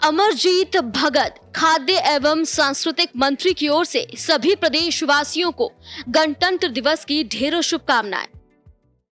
अमरजीत भगत खाद्य एवं सांस्कृतिक मंत्री की ओर से सभी प्रदेशवासियों को गणतंत्र दिवस की ढेरों शुभकामनाएं।